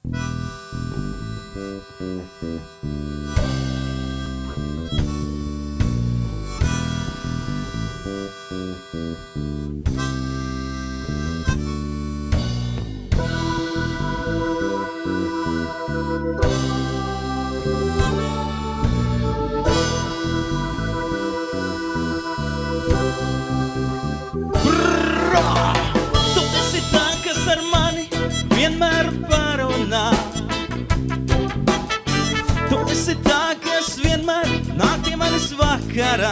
Tu esi tā, kas ar mani vienmēr parunā. Tu esi tā, kas vienmēr nāk pie manis vakarā.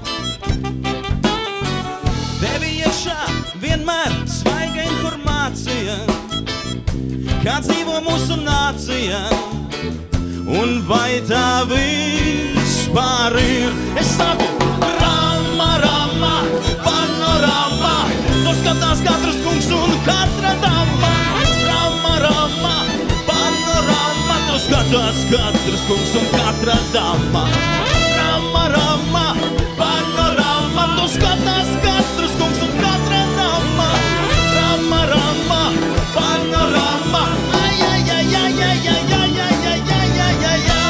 Tevi iekšā vienmēr svaiga informācija, kā dzīvo mūsu nācija. Un vai tā vispār ir? Es saku, rama, rama, panorama. To skatās katrs kungs un katra dama. Rama, rama, panorama. To skatās katrs kungs un katra dama. Rama, rama, panorama. To skatās katrs kungs un katra dama. Rama, rama, panorama. Ai, ai, ai, ai, ai, ai, ai, ai, ai, ai, ai, ai, ai.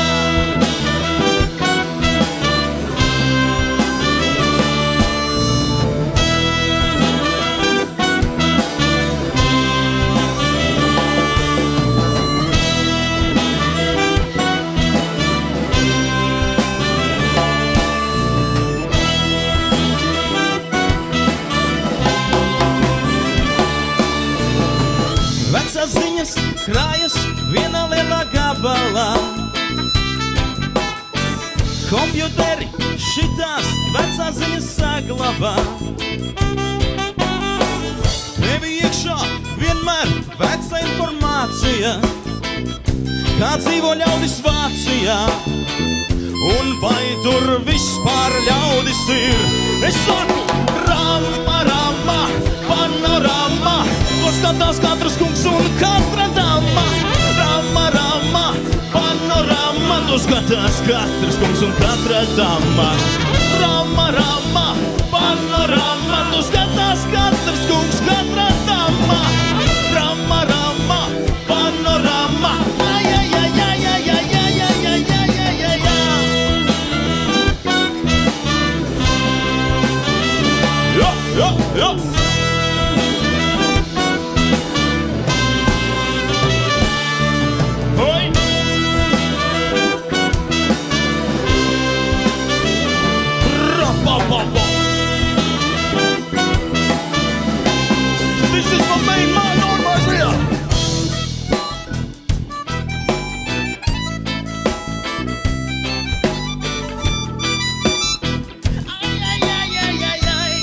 Vecās ziņas krājas vienā lielā gabalā. Kompjuteri šitās vecās ziņas saglabā. Tevi iekšā vienmēr veca informācija, kā dzīvo ļaudis Vācijā. Un vai tur vispār ļaudis ir? Es saku, rama, rama, panorama. To skatās katrs kungs un katra dama. Rama, rama, panorama. To skatās katrs kungs un katra dama. Rama, rama, panorama. To skatās katrs kungs, katra dama. Rama, rama, panorama. Ai, ai, ai, ai, ai, ai, ai, ai, ai, ai, ai, ai, ai. Jo, jo, jo. This is my main man on my rear. Ay, ay, ay, ay, ay, ay.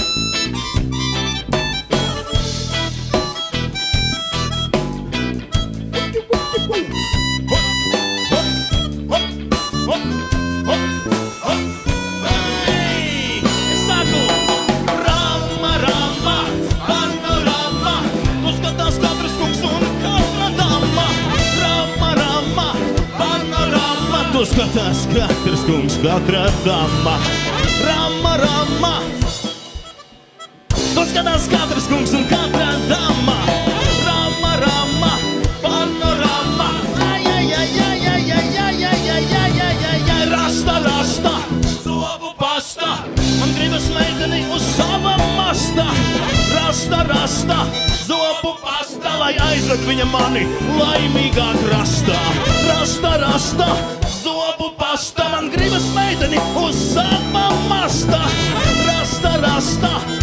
To skatās katrs kungs, katra dama. Rama, rama. To skatās katrs kungs un katra dama. Rama, rama, panorama. Ai, ai, ai, ai, ai, ai, ai, ai, ai, ai, ai, ai, ai. Rasta, rasta, zobu pasta. Man gribas meiteni uz sava masta. Rasta, rasta, zobu pasta. Lai aizved viņa mani laimīgā krastā. Rasta, rasta, zobu pasta. Man gribas meiteni uz sava masta. Rasta, rasta,